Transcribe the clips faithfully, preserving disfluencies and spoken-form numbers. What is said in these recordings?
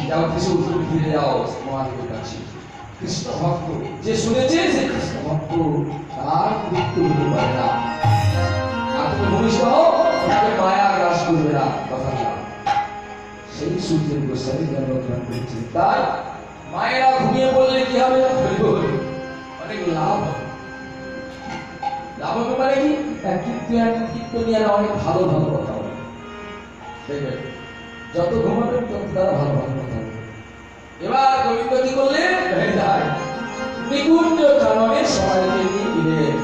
যাও কিছু ফিরে যাও মহাদেবের কাছে। কৃষ্ণ ভক্ত যে শুনেছে যে কৃষ্ণ ভক্ত তার মৃত্যু হতে পারে না। আর তুমি ভূমিষ্ঠ হও, তাকে মায়া গ্রাস করবে না, কথা না। সেই সূর্যের গোস্বামী জন্মগ্রহণ করেছে। তাই মায়েরা ঘুমিয়ে পড়লে কি হবে? অনেক লাভ হবে। লাভ হবে মানে কি? কীর্তন কীর্তনিয়ারা অনেক ভালো ভালো কথা বলে, দেখবেন যত ঘুমাবেন তত তারা ভালো ভালো কথা বলে। এবার গোবিন্দ কি করলেন? নিকুঞ্জ কাননে সবাইকে নিয়ে দিলেন,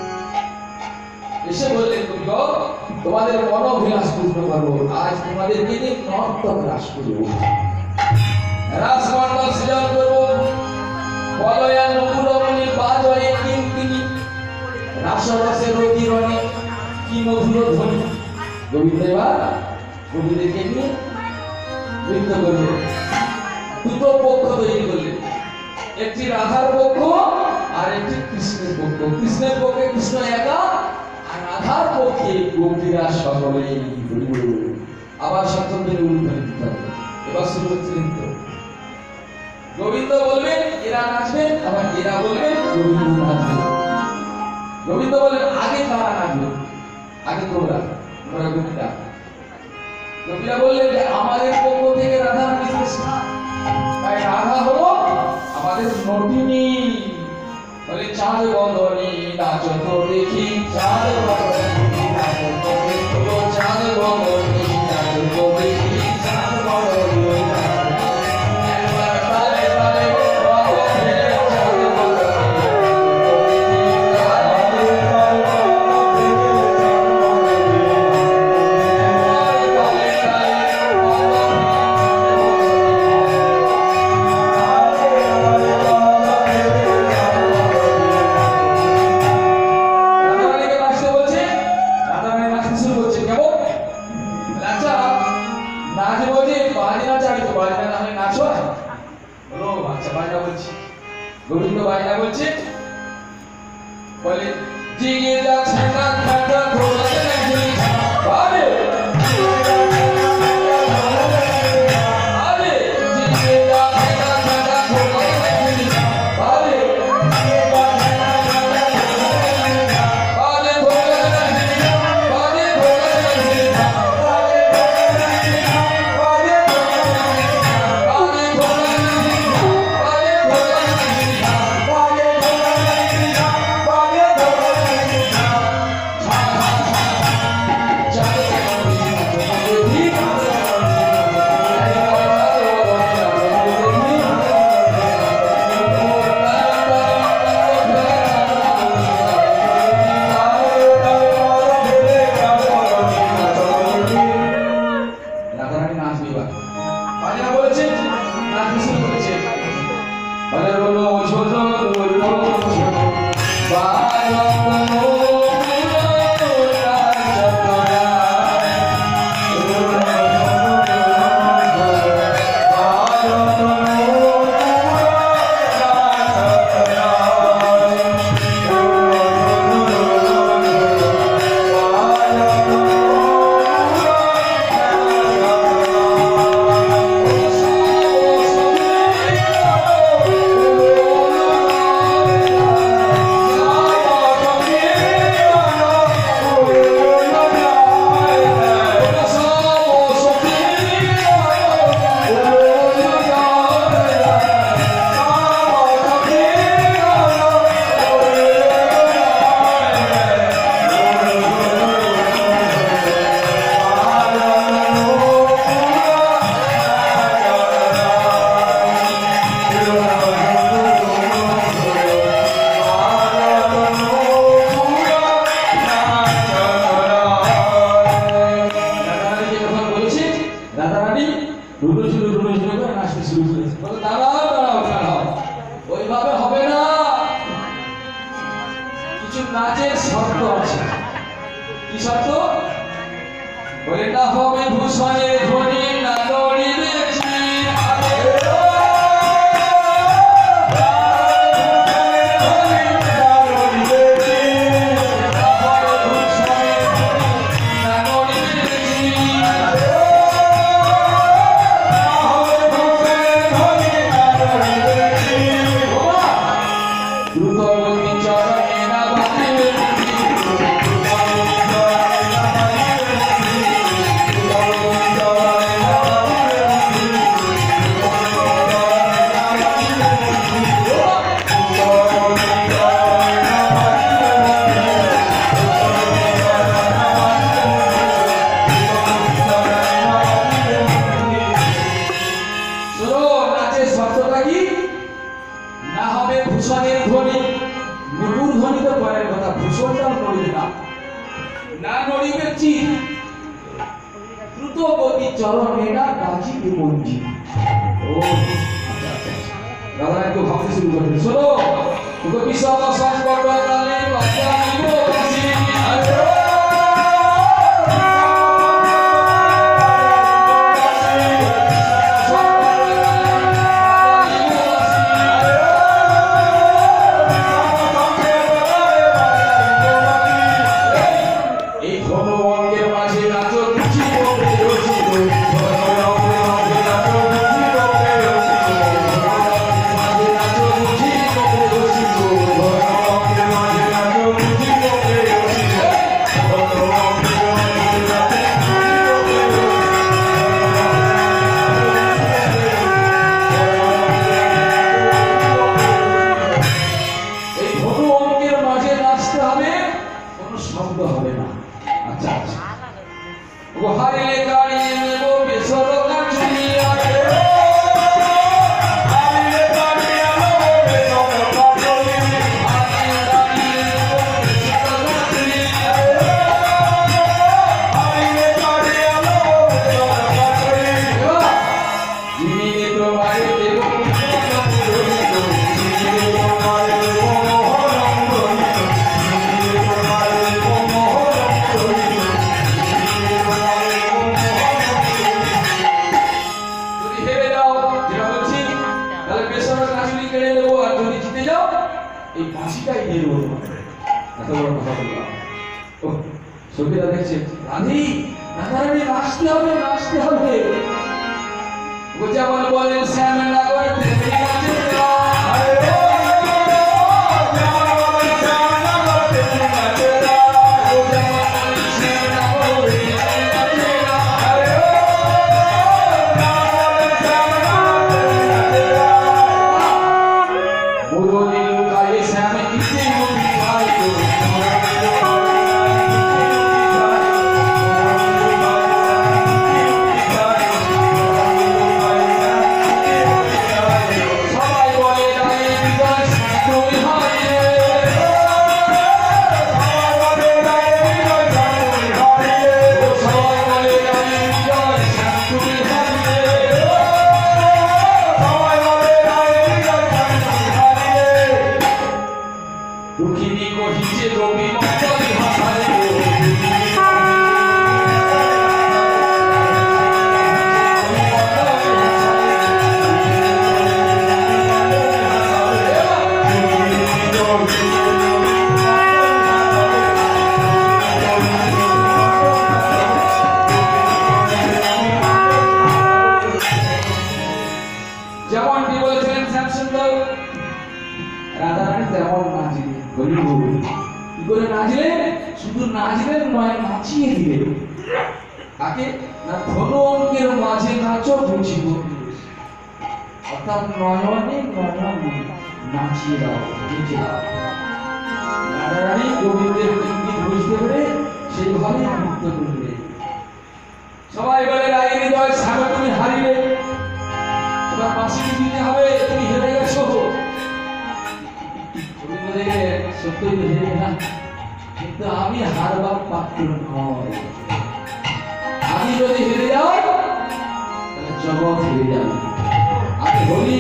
এসে বললেন গোবিন্দ তোমাদের মনোভিলাস পূর্ণ করবো, আজ তোমাদেরকে নিয়ে নর্তক রাস করবো, রাস মণ্ডল সৃজন করবো। বলয়া নকুলমণি বাজয়ে কিঙ্কিণী, রাসরসে রতিরণে কি মধুর ধ্বনি। গোবিন্দ এবার গোপীদেরকে নিয়ে নৃত্য করলেন। দুটো পক্ষ তৈরি করলেন, একটি রাধার পক্ষ আর একটি কৃষ্ণের পক্ষ। কৃষ্ণের পক্ষে কৃষ্ণ একা, আর রাধার পক্ষে গোপীরা সকলে। আবার সপ্তমদের উল্লেখ হবে। এবার শুরু হচ্ছে নৃত্য। গোবিন্দ বলবেন এরা নাচবেন, আবার এরা বলবেন গোবিন্দ নাচবেন। গোবিন্দ বলেন আগে কারা নাচবে? আগে তোমরা, তোমরা গোপীরা। গোপীরা বললেন যে আমাদের পক্ষ থেকে রাধা বিশেষ না, তাই রাধা হলো আমাদের নটিনী। বলে চাঁদ বদনী নাচো তো দেখি, চাঁদ বদনী নাচো তো দেখি, চাঁদ বদনী নাচো তো দেখি, চাঁদ বদনী গোবিন্দ বাজনা বলছে, বলে জিগে যাচ্ছে না খাটা ধোলাতে নাচি আরে আরে জিগে যাচ্ছে না খাটা ধোলাতে নাচি আরে জিগে যাচ্ছে না খাটা ধোলাতে নাচি আরে ধোলাতে নাচি আরে ধোলাতে নাচি আরে ধোলাতে নাচি আরে নাচের শর্ত আছে। কি শর্ত? বলে না হবে ভূষণে ধ্বনি না দড়িবে Thank you. আছে শর্তটা কি না হবে ভূষণের ধ্বনি নুপুর ধ্বনি তো পরের কথা ভূষণটাও নড়িবে না না নড়িবে চির দ্রুত গতি চরণে না বাজিবে মঞ্জি ও আচ্ছা আচ্ছা দাদা একটু ভাবতে শুরু করবে শোনো তোকে বিশ্বম সংকট কালে বাজা নিব বাসি সবাই বলে রায় হৃদয় সাগর তুমি হারিবে তোমার পাশে দিতে হবে তুমি হেরে গেছো তুমি বলে সত্যি হেরে না কিন্তু আমি হারবার পাত্র নয় আমি যদি হেরে যাই তাহলে জগৎ হেরে যাবে আমি বলি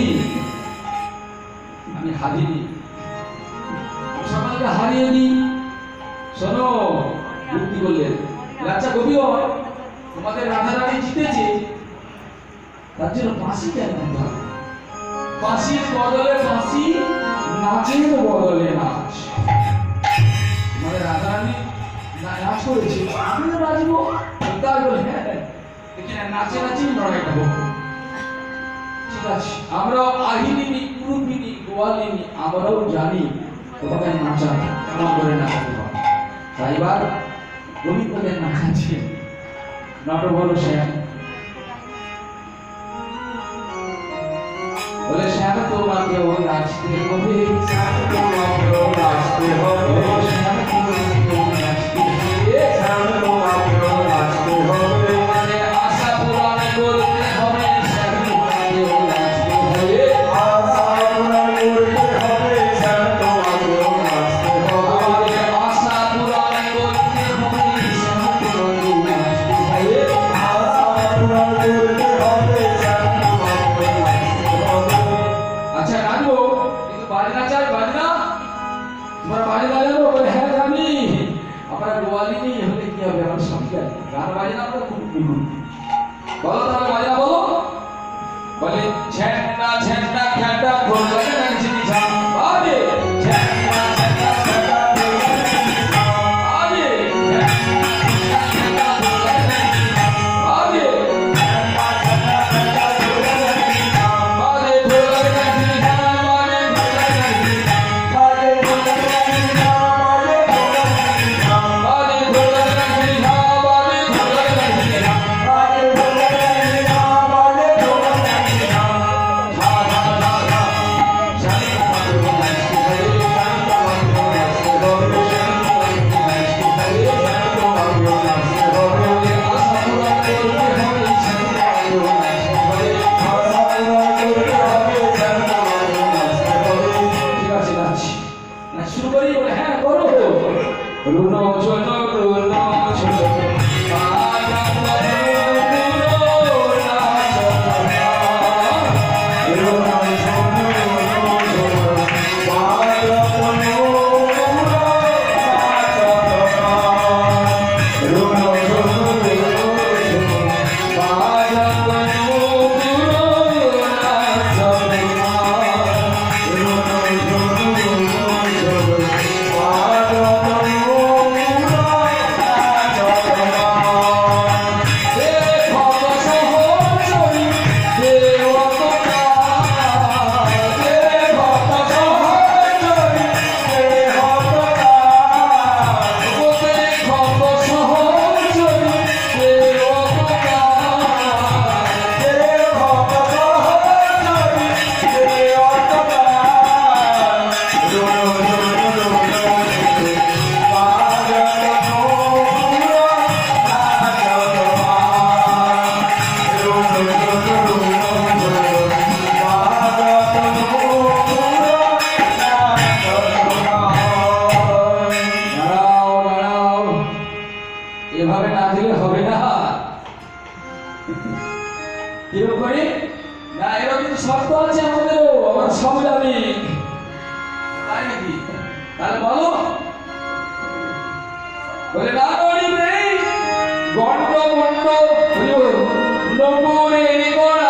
আমি হারিনি সমাজকে হারিয়ে নি শোনো যুক্তি বললেন আচ্ছা কবিও তোমাদের রাধারানী জিতেছে তার জন্য ফাঁসি কেন দিতে হবে ফাঁসির বদলে ফাঁসি নাচের বদলে নাচ তোমাদের রাধারানী নাচ করেছে আমিও নাচবো তার বলে হ্যাঁ এখানে নাচে নাচে লড়াইটা হোক ঠিক আছে আমরাও আহিনী কুরুপিনী গোয়ালিনী আমরাও জানি তোমাকে নাচা কেমন করে নাচাতে হয় তাই এবার গোবিন্দকে নাচাচ্ছে নাটক হলো শ্যাম বলে শ্যাম তোমাকেও নাচতে হবে শ্যাম তোমাকেও নাচতে হবে শ্যাম তোমাকেও নাচতে হবে শ্যাম তোমাকেও নাচতে হবে মানে আশা পূরণ করতে হবে শ্যাম তোমাকেও নাচতে হবে ছেন্না ছেন্না খেটা ধরলে না চিনি ছাম আরে ছেন্না ছেন্না খেটা ধরলে আরে ছেন্না খেটা ধরলে আরে ছেন্না ছেন্না খেটা ধরলে আরে ধরলে না চিনি ছাম আরে ধরলে না চিনি ছাম আরে ধরলে না চিনি ছাম আরে ধরলে না চিনি ছাম আরে ধরলে না চিনি ছাম আরে ধরলে না চিনি ছাম আরে ধরলে না চিনি ছাম আরে ধরলে না চিনি ছাম ধা ধা ধা ধা জানি তোমার নাচি হয়ে জানি তোমার নাচি হবে জানি তোমার নাচি হয়ে জানি তোমার নাচি হবে আশা পুরা করতে হবে জানি তোমার নাচি হয়ে আশা পুরা করতে হবে জানি তোমার নাচি হবে ঠিক আছে নাচ নাচ শুরু করি বলে হ্যাঁ করো রুনো ছোট রুনো ছোট এভাবে না দিলে হবে না কেউ করে না এরকম কিছু শর্ত আছে আমাদেরও আমার সব জানি তাই নাকি তাহলে বলো বলে না নড়িবে গন্ড গন্ড নবরে গোড়া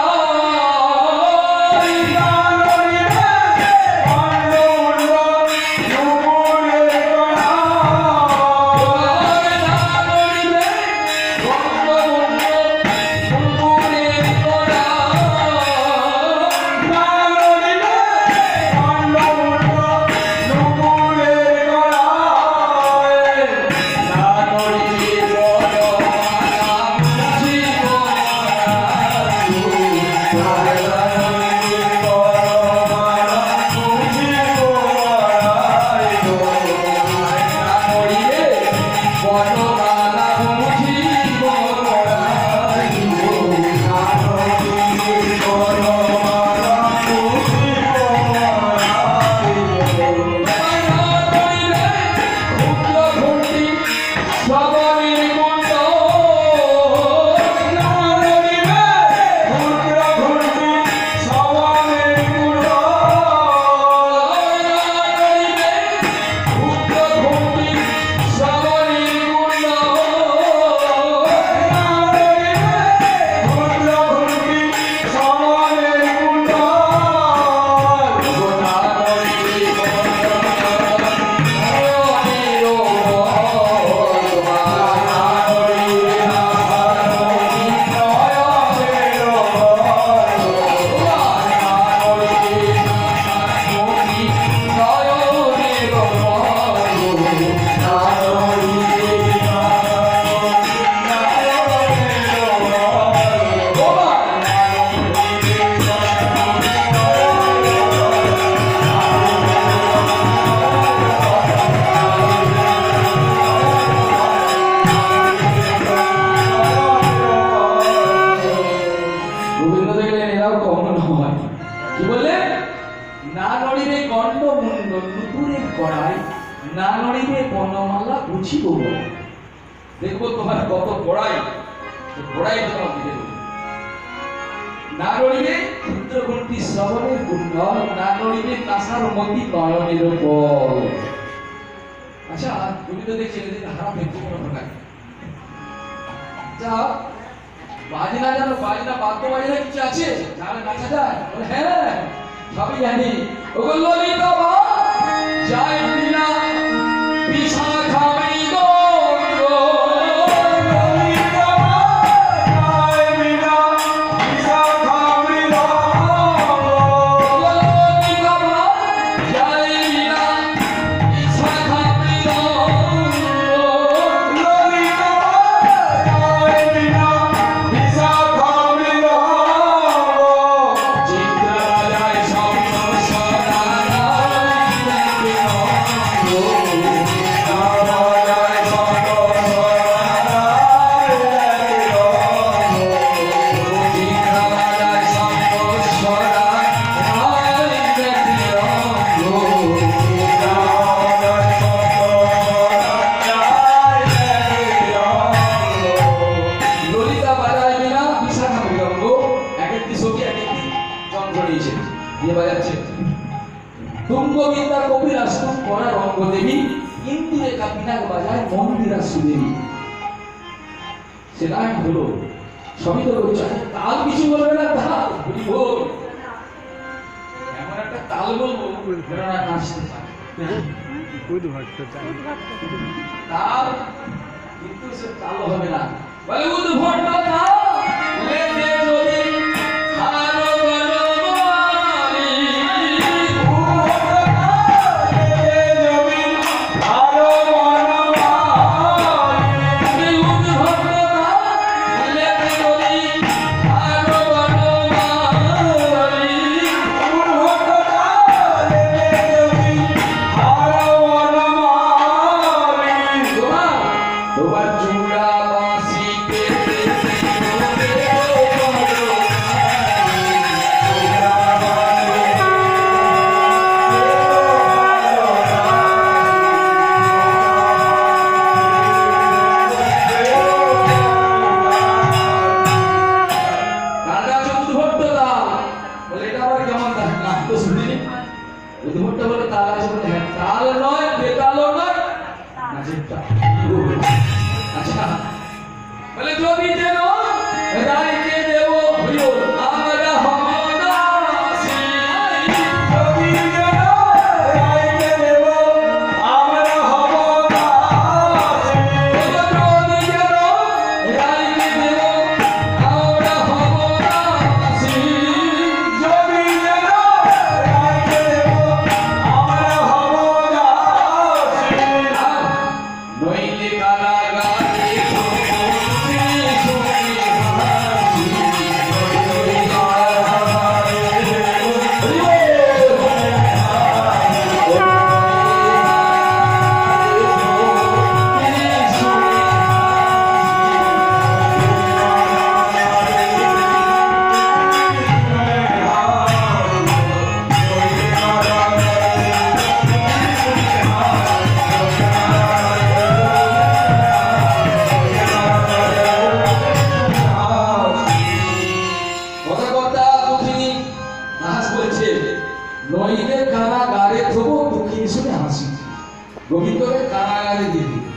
না নড়িবে বর্ণমালা বুঝিব দেখবো তোমার কত পড়াই পড়াই তোমার দিকে না নড়িবে ক্ষুদ্রগ্রন্থি শ্রবণের কুণ্ডল না নড়িবে কাঁসার মতি নয়নের বল। আচ্ছা তুমি তো দেখছি এদিকে হারাম একটু কোনো প্রকার যা বাজনা জানো বাজনা বাদ্য বাজনা কিছু আছে যারা নাচা যায় বলে হ্যাঁ সবই জানি ওগো ললিতা বা যায় বিনা বিশাখা মৃগ তুঙ্গবিদ্যা কবিরাজ করা রঙ্গদেবী ইন্দিরে কাপিনাক বাজায় মন্দিরা সুদেবী সেটা হলো সবই তো বলছে তাল কিছু বলবে না তাল বল এমন একটা তাল বলবো যেন না নাচতে পারে তাল কিন্তু সে তাল হবে না বলে উদ্ভট না লেতে যদি হারো গোবিন্দকে কারাগারে দিয়ে দিল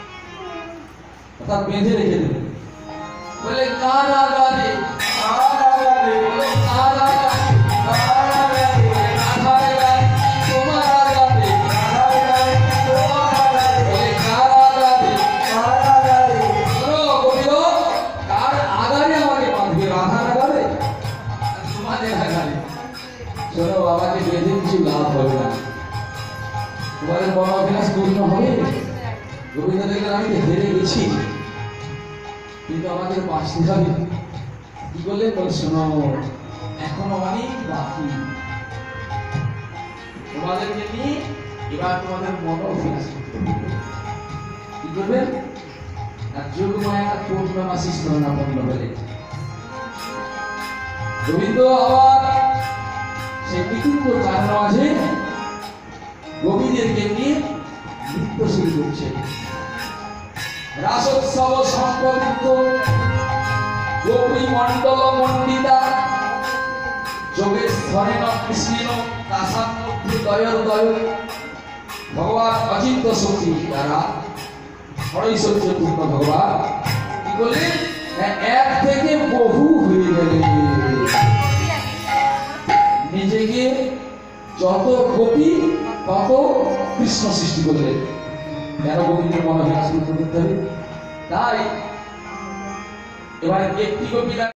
অর্থাৎ বেঁধে রেখে দিল বলে কারাগারে কারাগারে বলে কারাগারে কারাগারে কারাগারে তোমার আগারে কারাগারে তোমার আগারে বলে কারাগারে কারাগারে শোনো গোবিন্দ কার আগারে আমাকে বাঁধবে রাধার আগারে তোমাদের আগারে শোনো বাবাকে বেঁধে কিছু লাভ হবে না তোমাদের বড় অভ্যাস পূর্ণ হবে গোবিন্দ দেখলেন আমি হেরে গেছি কিন্তু আমাদের বাঁচতে হবে কি বললে বলে শোনো এখনো অনেক বাকি তোমাদেরকে নিয়ে এবার তোমাদের মন অভ্যাস করতে হবে কি করবেন আর যোগ মায়া পূর্ণমাসী স্তরণাপন্ন হলে গোবিন্দ আবার সেই বিচিত্র চার মাঝে গোপীদেরকে নিয়ে নৃত্য শুরু করছে রাসোৎসব সম্পর্কিত গোপী মণ্ডল মণ্ডিতা যোগেশ্বরেণ কৃষ্ণেন তাসার মধ্যে দয়োদয় ভগবান অচিন্ত শক্তি দ্বারা ষড়ৈশ্বর্যপূর্ণ ভগবান কি বলে এক থেকে বহু হয়ে গেলে নিজেকে যত গোপী তত কৃষ্ণ সৃষ্টি করলেন। কেন গোপীকে মনোবিলাস করতে হবে? তাই এবার একটি গোপী